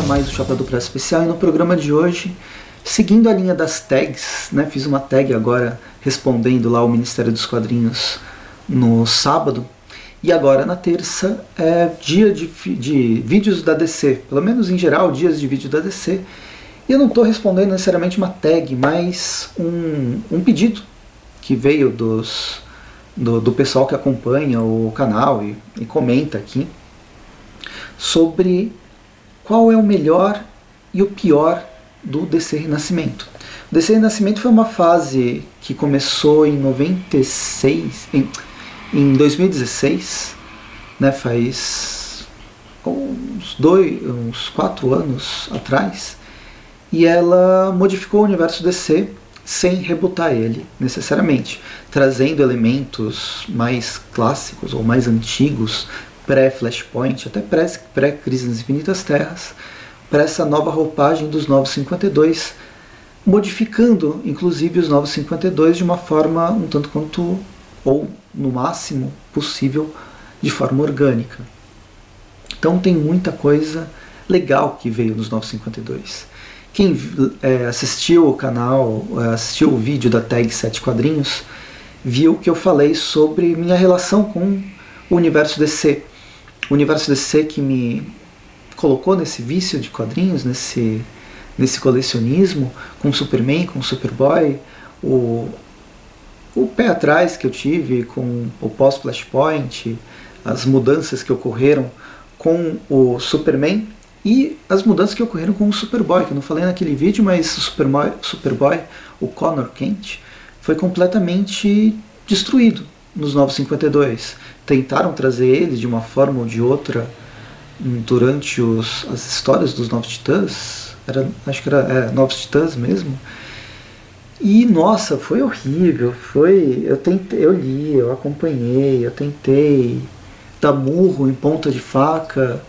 mais o Chapéu do Preço Especial, e no programa de hoje, seguindo a linha das tags, né, fiz uma tag agora respondendo lá ao Ministério dos Quadrinhos no sábado, e agora na terça é dia de vídeos da DC, pelo menos em geral dias de vídeo da DC, e eu não estou respondendo necessariamente uma tag, mas um pedido que veio do pessoal que acompanha o canal e comenta aqui, sobre qual é o melhor e o pior do DC Renascimento. O DC Renascimento foi uma fase que começou em 2016, né, faz uns 4 anos atrás, e ela modificou o universo DC sem rebootar ele necessariamente, trazendo elementos mais clássicos ou mais antigos, pré-Flashpoint, até pré-Crise nas Infinitas Terras, para essa nova roupagem dos Novos 52, modificando inclusive os Novos 52 de uma forma um tanto quanto, ou no máximo possível, de forma orgânica. Então tem muita coisa legal que veio nos Novos 52. Quem assistiu o canal, assistiu o vídeo da tag 7 quadrinhos, viu que eu falei sobre minha relação com o universo DC. O universo DC que me colocou nesse vício de quadrinhos, nesse colecionismo, com Superman, com Superboy, o pé atrás que eu tive com o pós-Flashpoint, as mudanças que ocorreram com o Superman e as mudanças que ocorreram com o Superboy, que eu não falei naquele vídeo, mas o Superboy, o Connor Kent, foi completamente destruído nos Novos 52. Tentaram trazer ele de uma forma ou de outra durante as histórias dos Novos Titãs, acho que era Novos Titãs mesmo, e nossa, foi horrível. Eu li, eu acompanhei, eu tentei dar murro em ponta de faca,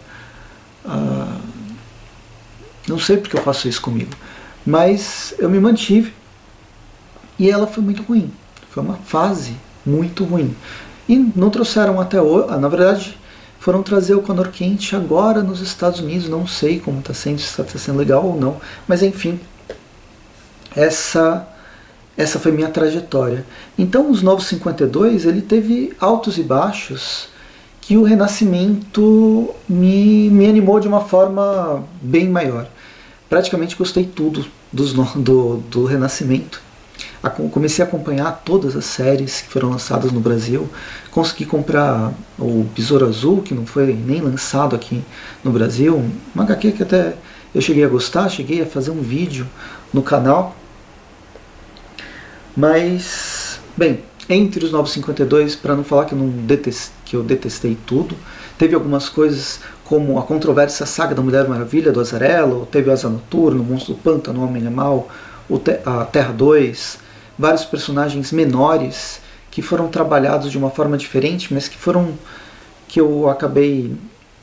não sei porque eu faço isso comigo, mas eu me mantive, e ela foi muito ruim, foi uma fase muito ruim. E não trouxeram até hoje, na verdade, foram trazer o Connor Kent agora nos Estados Unidos, não sei como está sendo, se está sendo legal ou não, mas enfim, essa foi minha trajetória. Então os Novos 52, ele teve altos e baixos, que o Renascimento me animou de uma forma bem maior. Praticamente gostei tudo do Renascimento. Comecei a acompanhar todas as séries que foram lançadas no Brasil. Consegui comprar o Besouro Azul, que não foi nem lançado aqui no Brasil. Uma HQ que até eu cheguei a gostar, cheguei a fazer um vídeo no canal. Mas, bem, entre os Novos 52, para não falar que eu detestei tudo, teve algumas coisas como a controvérsia saga da Mulher Maravilha, do Azzarello, teve o Asa Noturno, o Monstro do Pântano, o Homem-Animal, a Terra 2, vários personagens menores que foram trabalhados de uma forma diferente, mas que eu acabei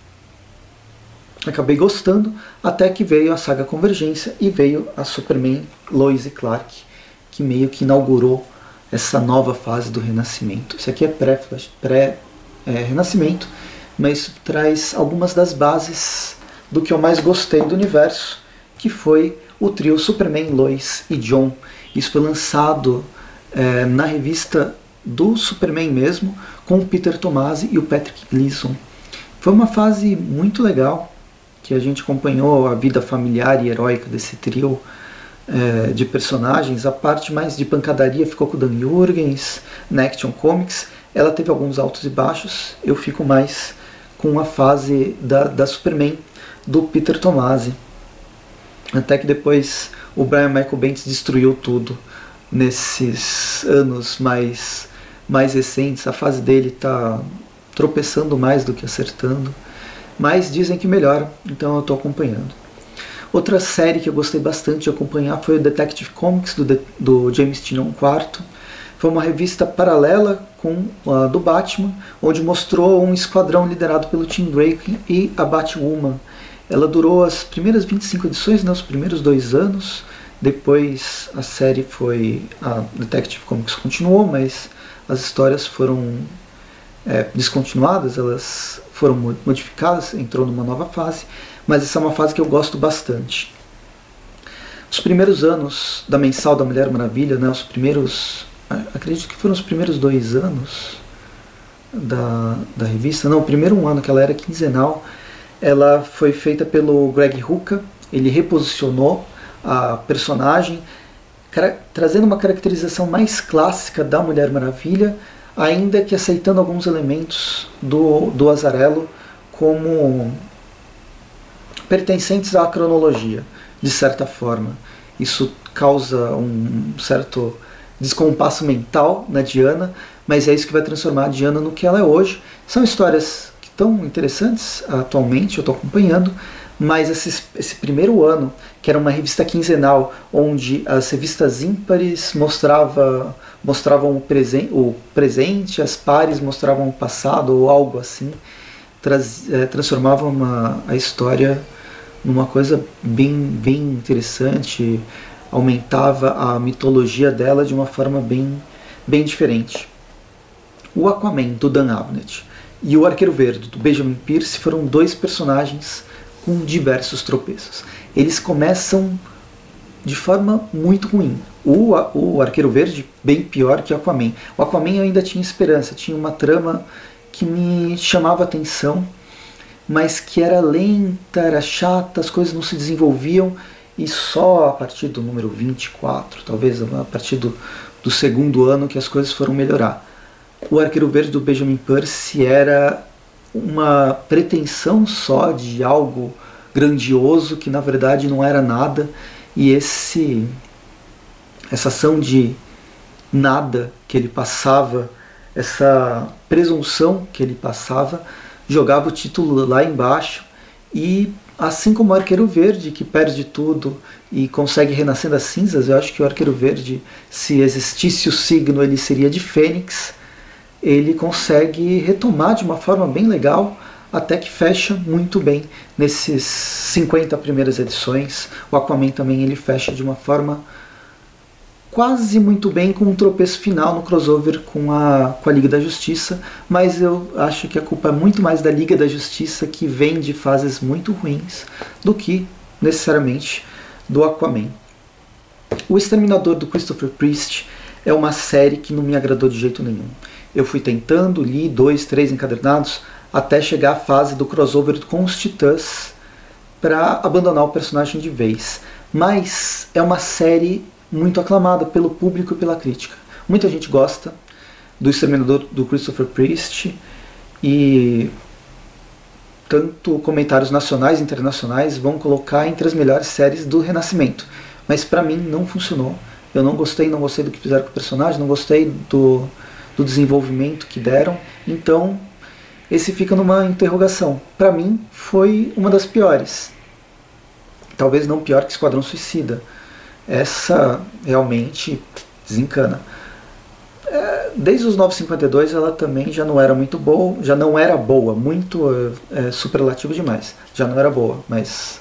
gostando, até que veio a saga Convergência e veio a Superman, Lois e Clark, que meio que inaugurou essa nova fase do Renascimento. Isso aqui é pré-Renascimento, mas traz algumas das bases do que eu mais gostei do universo, que foi o trio Superman, Lois e John. Isso foi lançado na revista do Superman mesmo, com o Peter Tomasi e o Patrick Gleason. Foi uma fase muito legal, que a gente acompanhou a vida familiar e heróica desse trio de personagens. A parte mais de pancadaria ficou com o Dan Jurgens, na Action Comics. Ela teve alguns altos e baixos. Eu fico mais com a fase da Superman, do Peter Tomasi. Até que depois o Brian Michael Bendis destruiu tudo nesses anos mais recentes. A fase dele está tropeçando mais do que acertando, mas dizem que melhora, então eu estou acompanhando. Outra série que eu gostei bastante de acompanhar foi o Detective Comics do James Tynion IV. Foi uma revista paralela com a do Batman, onde mostrou um esquadrão liderado pelo Tim Drake e a Batwoman. Ela durou as primeiras 25 edições, né, os primeiros 2 anos. Depois a série a Detective Comics continuou, mas as histórias foram descontinuadas, elas foram modificadas, entrou numa nova fase. mas essa é uma fase que eu gosto bastante. Os primeiros anos da mensal da Mulher Maravilha, né, acredito que foram os primeiros 2 anos da revista, não, o primeiro ano que ela era quinzenal, ela foi feita pelo Greg Rucka. Ele reposicionou a personagem, trazendo uma caracterização mais clássica da Mulher Maravilha, ainda que aceitando alguns elementos do Azzarello como pertencentes à cronologia, de certa forma. Isso causa um certo descompasso mental na Diana, mas é isso que vai transformar a Diana no que ela é hoje. São histórias que estão interessantes atualmente, eu estou acompanhando, mas esse primeiro ano, que era uma revista quinzenal, onde as revistas ímpares mostravam o presente, as pares mostravam o passado, ou algo assim, transformavam a história numa coisa bem interessante, aumentava a mitologia dela de uma forma bem diferente. O Aquaman, do Dan Abnett, e o Arqueiro Verde, do Benjamin Pierce, foram 2 personagens com diversos tropeços. Eles começam de forma muito ruim. O Arqueiro Verde, bem pior que o Aquaman. O Aquaman eu ainda tinha esperança, tinha uma trama que me chamava atenção, mas que era lenta, era chata, as coisas não se desenvolviam, e só a partir do número 24, talvez a partir do segundo ano, que as coisas foram melhorar. O Arqueiro Verde do Benjamin Pierce era uma pretensão só de algo grandioso que na verdade não era nada, e essa ação de nada que ele passava, essa presunção que ele passava, jogava o título lá embaixo. E assim como o Arqueiro Verde, que perde tudo e consegue renascer das cinzas, eu acho que o Arqueiro Verde, se existisse o signo, ele seria de Fênix. Ele consegue retomar de uma forma bem legal, até que fecha muito bem nesses 50 primeiras edições. O Aquaman também ele fecha de uma forma quase muito bem, com um tropeço final no crossover com a Liga da Justiça, mas eu acho que a culpa é muito mais da Liga da Justiça, que vem de fases muito ruins, do que necessariamente do Aquaman. O Exterminador, do Christopher Priest, é uma série que não me agradou de jeito nenhum. Eu fui tentando, li 2, 3 encadernados, até chegar à fase do crossover com os Titãs, para abandonar o personagem de vez. Mas é uma série muito aclamada pelo público e pela crítica. Muita gente gosta do Exterminador, do Christopher Priest, e tanto comentários nacionais e internacionais vão colocar entre as melhores séries do Renascimento. Mas para mim não funcionou. Eu não gostei do que fizeram com o personagem, não gostei do desenvolvimento que deram. Então esse fica numa interrogação. Para mim foi uma das piores. Talvez não pior que Esquadrão Suicida. Essa realmente desencana. Desde os 952 ela também já não era muito boa, já não era boa, muito superlativo demais, já não era boa, mas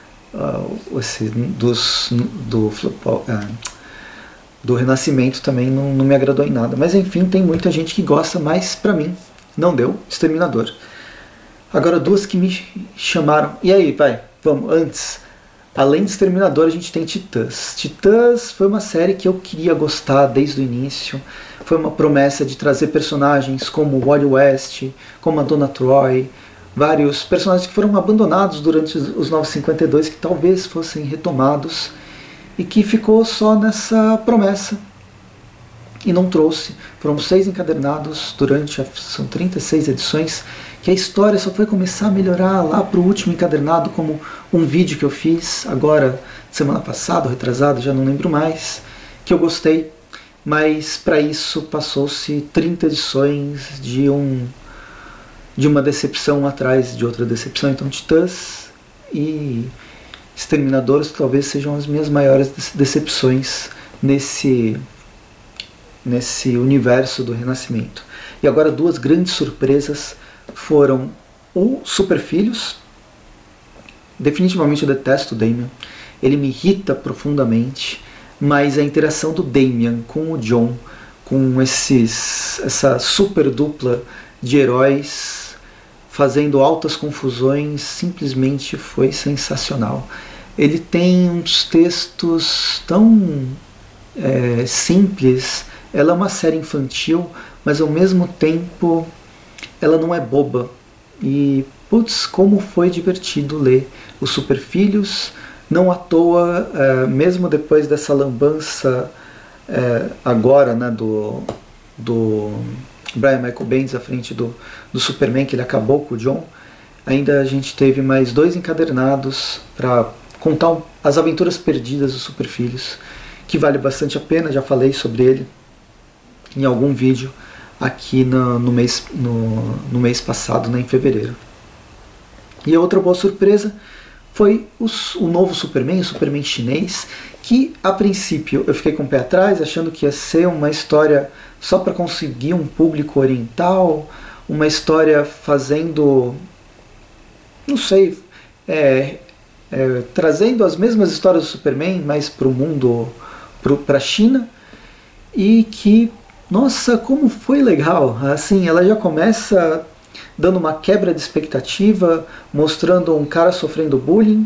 do Renascimento também não me agradou em nada. Mas enfim, tem muita gente que gosta, mas pra mim não deu. Exterminador. Agora 2 que me chamaram. E aí, vamos, antes. Além de Exterminador, a gente tem Titãs. Titãs foi uma série que eu queria gostar desde o início. Foi uma promessa de trazer personagens como o Wally West, como a Donna Troy, vários personagens que foram abandonados durante os 952, que talvez fossem retomados, e que ficou só nessa promessa e não trouxe. Foram 6 encadernados são 36 edições, que a história só foi começar a melhorar lá para o último encadernado, como um vídeo que eu fiz agora, semana passada, retrasado, já não lembro mais, que eu gostei, mas para isso passou-se 30 edições de uma decepção atrás de outra decepção. Então Titãs e Exterminadores talvez sejam as minhas maiores decepções nesse universo do Renascimento. E agora 2 grandes surpresas foram o Superfilhos. Definitivamente eu detesto o Damian, ele me irrita profundamente, mas a interação do Damian com o John, com essa super dupla de heróis, fazendo altas confusões, simplesmente foi sensacional. Ele tem uns textos tão simples. Ela é uma série infantil, mas ao mesmo tempo ela não é boba. E, putz, como foi divertido ler Os Superfilhos. Não à toa, mesmo depois dessa lambança agora, né, do Brian Michael Bendis à frente do Superman, que ele acabou com o John, ainda a gente teve mais 2 encadernados para contar as aventuras perdidas dos Superfilhos, que vale bastante a pena. Já falei sobre ele em algum vídeo aqui no mês passado, né, em fevereiro. E a outra boa surpresa foi o novo Superman, o Superman chinês, que a princípio eu fiquei com o pé atrás, achando que ia ser uma história só para conseguir um público oriental, uma história fazendo, não sei, trazendo as mesmas histórias do Superman, mas para o mundo, para a China, e que, nossa, como foi legal. Assim, ela já começa dando uma quebra de expectativa, mostrando um cara sofrendo bullying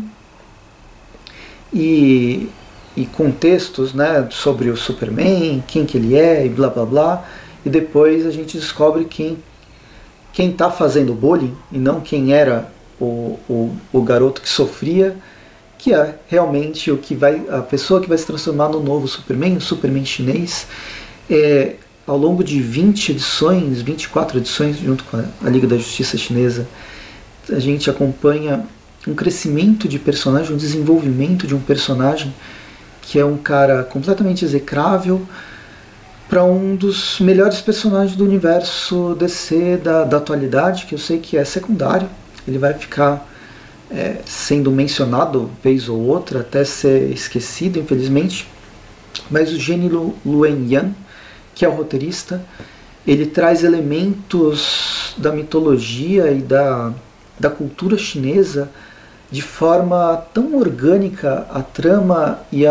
e contextos, né, sobre o Superman, quem que ele é e blá blá blá, e depois a gente descobre quem está fazendo bullying e não quem era o garoto que sofria, que é realmente a pessoa que vai se transformar no novo Superman, o Superman chinês. Ao longo de 24 edições, junto com a Liga da Justiça Chinesa, a gente acompanha um crescimento de personagem, um desenvolvimento de um personagem que é um cara completamente execrável, para um dos melhores personagens do universo DC da atualidade, que eu sei que é secundário. Ele vai ficar sendo mencionado vez ou outra, até ser esquecido, infelizmente. Mas o Gene Luen Yang, que é o roteirista, ele traz elementos da mitologia e da cultura chinesa de forma tão orgânica à trama e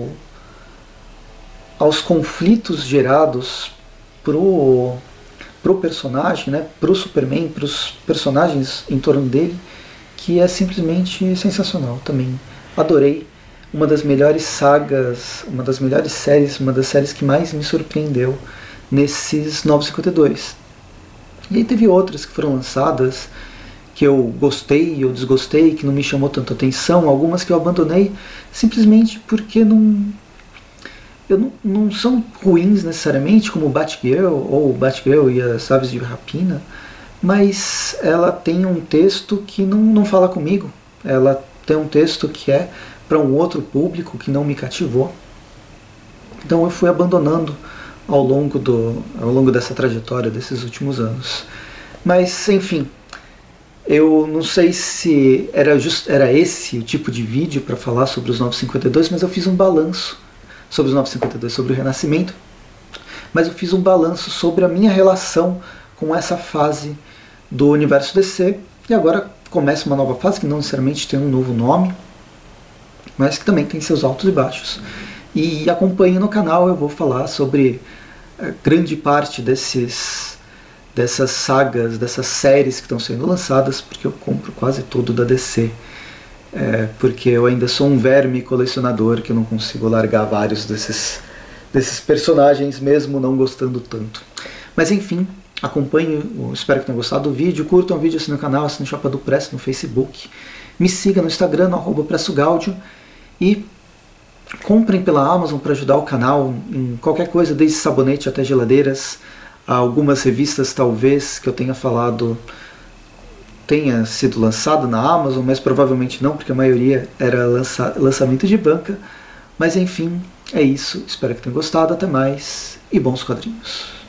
aos conflitos gerados pro personagem, né, pro Superman, pros personagens em torno dele, que é simplesmente sensacional também. Adorei. Uma das melhores sagas, uma das melhores séries, uma das séries que mais me surpreendeu nesses 952. E aí teve outras que foram lançadas que eu gostei ou desgostei, que não me chamou tanto atenção, algumas que eu abandonei simplesmente porque não são ruins necessariamente, como Batgirl ou Batgirl e as Aves de Rapina, mas ela tem um texto que não fala comigo. Ela tem um texto que é para um outro público, que não me cativou. Então eu fui abandonando ao longo dessa trajetória desses últimos anos. Mas, enfim, eu não sei se era esse o tipo de vídeo para falar sobre os 952, mas eu fiz um balanço sobre os 952, sobre o Renascimento, mas eu fiz um balanço sobre a minha relação com essa fase do universo DC, e agora começa uma nova fase que não necessariamente tem um novo nome, mas que também tem seus altos e baixos. E acompanhe no canal, eu vou falar sobre grande parte dessas sagas, dessas séries que estão sendo lançadas, porque eu compro quase tudo da DC. Porque eu ainda sou um verme colecionador que eu não consigo largar vários desses personagens, mesmo não gostando tanto. Mas enfim, acompanhe, espero que tenham gostado do vídeo, curtam o vídeo, assinem o canal, assinem o Chapa do Press no Facebook, me siga no Instagram, no @PressoGaudio, e comprem pela Amazon para ajudar o canal em qualquer coisa, desde sabonete até geladeiras. Algumas revistas talvez que eu tenha falado tenha sido lançado na Amazon, mas provavelmente não, porque a maioria era lançamento de banca. Mas enfim, é isso. Espero que tenham gostado. Até mais e bons quadrinhos.